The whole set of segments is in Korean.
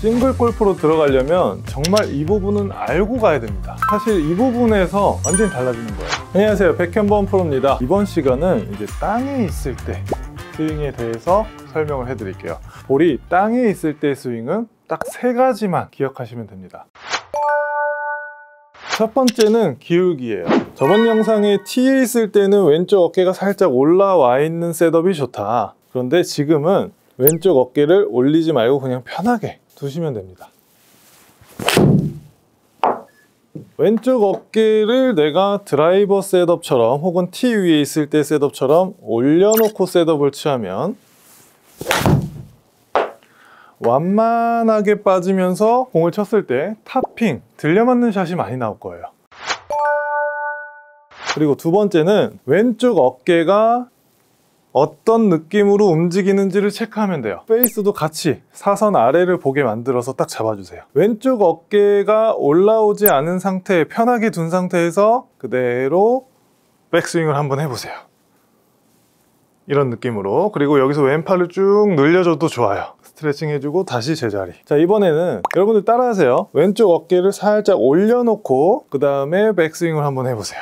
싱글 골프로 들어가려면 정말 이 부분은 알고 가야 됩니다. 사실 이 부분에서 완전히 달라지는 거예요. 안녕하세요, 백현범 프로입니다. 이번 시간은 이제 땅에 있을 때 스윙에 대해서 설명을 해드릴게요. 볼이 땅에 있을 때 스윙은 딱 3가지만 기억하시면 됩니다. 첫 번째는 기울기예요. 저번 영상에 티에 있을 때는 왼쪽 어깨가 살짝 올라와 있는 셋업이 좋다. 그런데 지금은 왼쪽 어깨를 올리지 말고 그냥 편하게 두시면 됩니다. 왼쪽 어깨를 내가 드라이버 셋업처럼 혹은 티 위에 있을 때 셋업처럼 올려놓고 셋업을 취하면 완만하게 빠지면서 공을 쳤을 때 탑핑, 들려맞는 샷이 많이 나올 거예요. 그리고 두 번째는 왼쪽 어깨가 어떤 느낌으로 움직이는지를 체크하면 돼요. 페이스도 같이 사선 아래를 보게 만들어서 딱 잡아주세요. 왼쪽 어깨가 올라오지 않은 상태에 편하게 둔 상태에서 그대로 백스윙을 한번 해보세요. 이런 느낌으로. 그리고 여기서 왼팔을 쭉 늘려줘도 좋아요. 스트레칭 해주고 다시 제자리. 자, 이번에는 여러분들 따라하세요. 왼쪽 어깨를 살짝 올려놓고 그 다음에 백스윙을 한번 해보세요.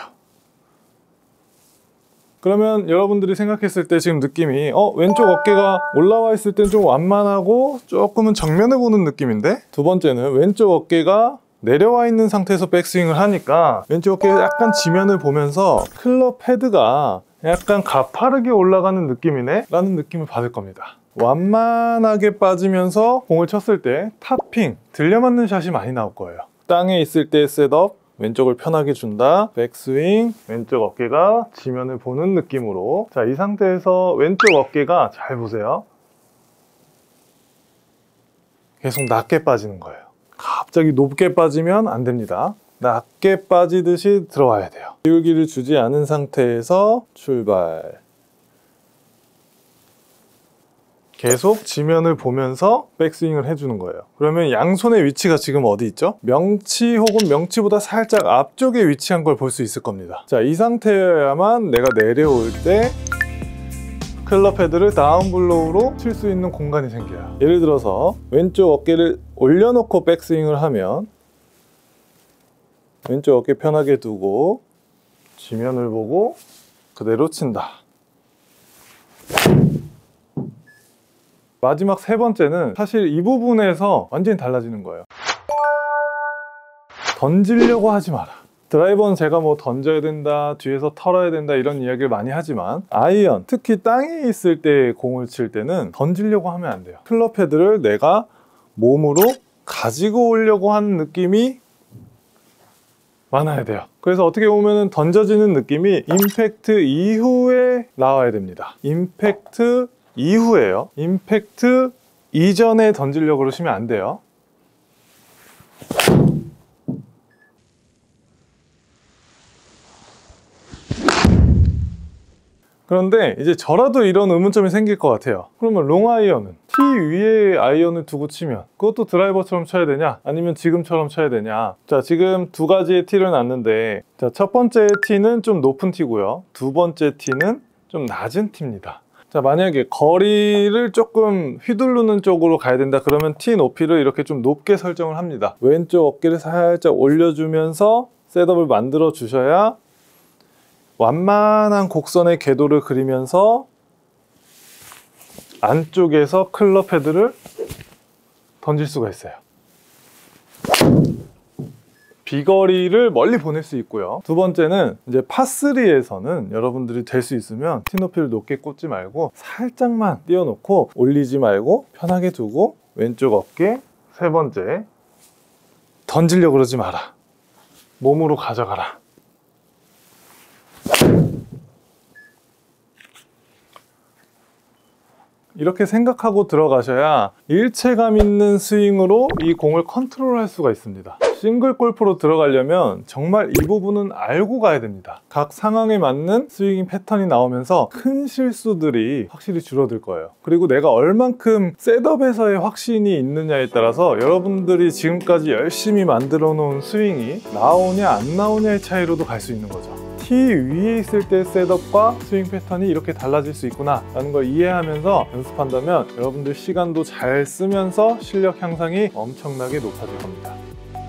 그러면 여러분들이 생각했을 때 지금 느낌이 왼쪽 어깨가 올라와 있을 땐 좀 완만하고 조금은 정면을 보는 느낌인데, 두 번째는 왼쪽 어깨가 내려와 있는 상태에서 백스윙을 하니까 왼쪽 어깨가 약간 지면을 보면서 클럽 헤드가 약간 가파르게 올라가는 느낌이네 라는 느낌을 받을 겁니다. 완만하게 빠지면서 공을 쳤을 때 탑핑, 들려맞는 샷이 많이 나올 거예요. 땅에 있을 때 셋업, 왼쪽을 편하게 준다, 백스윙, 왼쪽 어깨가 지면을 보는 느낌으로. 자, 이 상태에서 왼쪽 어깨가 잘 보세요. 계속 낮게 빠지는 거예요. 갑자기 높게 빠지면 안 됩니다. 낮게 빠지듯이 들어와야 돼요. 기울기를 주지 않은 상태에서 출발. 계속 지면을 보면서 백스윙을 해주는 거예요. 그러면 양손의 위치가 지금 어디 있죠? 명치 혹은 명치보다 살짝 앞쪽에 위치한 걸 볼 수 있을 겁니다. 자, 이 상태여야만 내가 내려올 때 클럽 헤드를 다운 블로우로 칠 수 있는 공간이 생겨요. 예를 들어서 왼쪽 어깨를 올려놓고 백스윙을 하면 왼쪽 어깨 편하게 두고 지면을 보고 그대로 친다. 마지막 3번째는 사실 이 부분에서 완전히 달라지는 거예요. 던지려고 하지 마라. 드라이버는 제가 뭐 던져야 된다, 뒤에서 털어야 된다 이런 이야기를 많이 하지만 아이언, 특히 땅에 있을 때 공을 칠 때는 던지려고 하면 안 돼요. 클럽 헤드를 내가 몸으로 가지고 오려고 하는 느낌이 많아야 돼요. 그래서 어떻게 보면 던져지는 느낌이 임팩트 이후에 나와야 됩니다. 임팩트 이후에요. 임팩트 이전에 던지려고 그러시면 안 돼요. 그런데 이제 저라도 이런 의문점이 생길 것 같아요. 그러면 롱아이언은 티 위에 아이언을 두고 치면 그것도 드라이버처럼 쳐야 되냐? 아니면 지금처럼 쳐야 되냐? 자, 지금 2가지의 티를 놨는데, 자, 첫 번째 티는 좀 높은 티고요. 두 번째 티는 좀 낮은 티입니다. 자, 만약에 거리를 조금 휘두르는 쪽으로 가야 된다 그러면 티 높이를 이렇게 좀 높게 설정을 합니다. 왼쪽 어깨를 살짝 올려주면서 셋업을 만들어 주셔야 완만한 곡선의 궤도를 그리면서 안쪽에서 클럽 헤드를 던질 수가 있어요. 비거리를 멀리 보낼 수 있고요. 두 번째는 이제 파3에서는 여러분들이 될 수 있으면 티 높이를 높게 꽂지 말고 살짝만 띄워놓고 올리지 말고 편하게 두고 왼쪽 어깨. 세 번째, 던지려고 그러지 마라. 몸으로 가져가라. 이렇게 생각하고 들어가셔야 일체감 있는 스윙으로 이 공을 컨트롤할 수가 있습니다. 싱글 골프로 들어가려면 정말 이 부분은 알고 가야 됩니다. 각 상황에 맞는 스윙 패턴이 나오면서 큰 실수들이 확실히 줄어들 거예요. 그리고 내가 얼만큼 셋업에서의 확신이 있느냐에 따라서 여러분들이 지금까지 열심히 만들어 놓은 스윙이 나오냐 안 나오냐의 차이로도 갈 수 있는 거죠. 티 위에 있을 때 셋업과 스윙 패턴이 이렇게 달라질 수 있구나 라는 걸 이해하면서 연습한다면 여러분들 시간도 잘 쓰면서 실력 향상이 엄청나게 높아질 겁니다.